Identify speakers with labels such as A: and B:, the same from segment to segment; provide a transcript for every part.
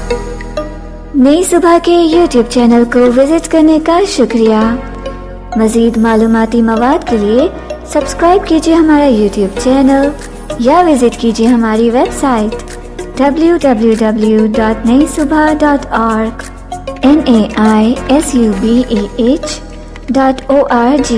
A: नई सुबह के YouTube चैनल को विजिट करने का शुक्रिया। मज़ीद मालूमाती मवाद के लिए सब्सक्राइब कीजिए हमारा YouTube चैनल या विजिट कीजिए हमारी website www.naisubah.org naisubah.org।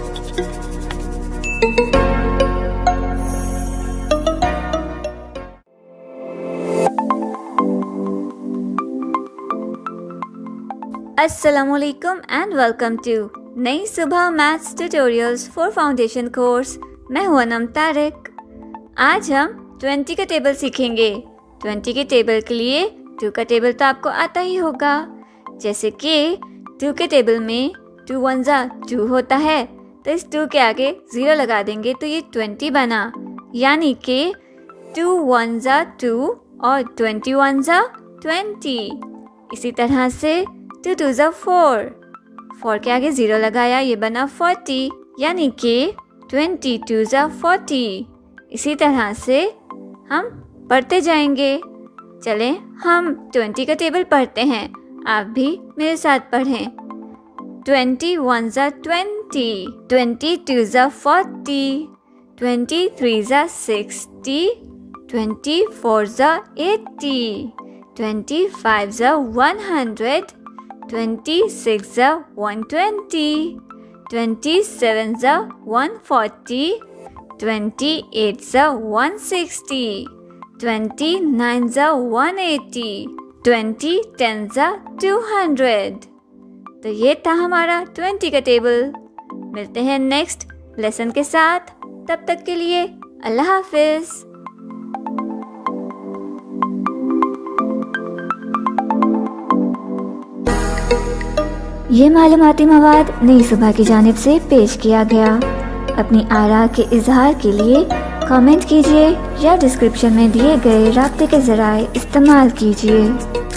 B: Assalamualaikum and welcome to Nai Subah maths tutorials for foundation course. मैं हूं अनम तारिक। आज हम 20 का टेबल सीखेंगे। 20 के टेबल के लिए 2 का टेबल तो आपको आता ही होगा। जैसे कि 2 के टेबल में 2 1 2 होता है, तो इस 2 के आगे 0 लगा देंगे तो ये 20 बना, यानी कि 2 1 2 और 21 20। इसी तरह से 2 2 4, 4 के आगे 0 लगाया, ये बना 40, यानी कि 22 40। इसी तरह से हम पढ़ते जाएंगे। चलें हम 20 का टेबल पढ़ते हैं, आप भी मेरे साथ पढ़ें। 21 20, 22 40, 23 60, 24 80, 25 100, 26 120, 27 140, 28 160, 29 180, 20 10 200। तो ये था हमारा 20 का टेबल। मिलते हैं नेक्स्ट लेसन के साथ, तब तक के लिए अल्लाह हाफिज।
A: ये मालूमाती मवाद नई सुबह की जानिब से पेश किया गया। अपनी आरा के इजहार के लिए कमेंट कीजिए या डिस्क्रिप्शन में दिए गए राब्ते के ज़राए इस्तेमाल कीजिए।